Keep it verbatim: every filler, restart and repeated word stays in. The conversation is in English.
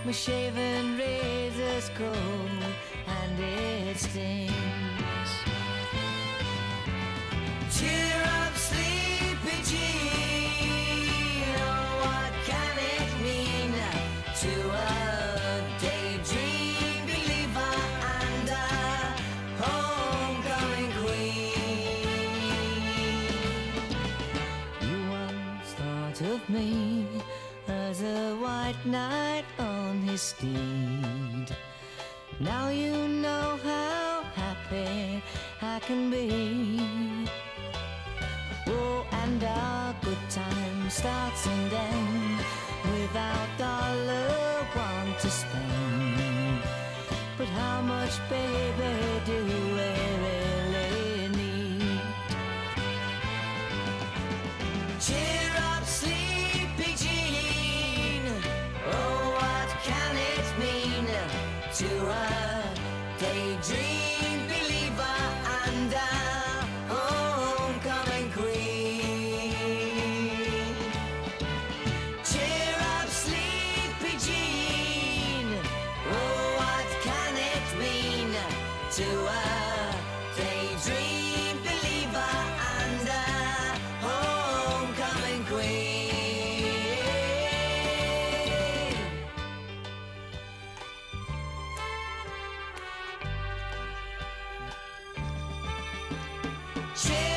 My shaven razor's cold and it stings. Cheer up, sleepy Jean. Oh, what can it mean to a daydream believer and a homecoming queen? You once thought of me as a white knight on his steed. Now you know how happy I can be. Oh, and our good time starts and ends without dollar one to spend. But how much, baby, do we really need? Cheer up, sleepy Jean. Oh, what can it mean to a daydream believer and a homecoming queen? Cheer up, sleepy Jean. Oh, what can it mean to a daydream believer and a homecoming queen? Cheer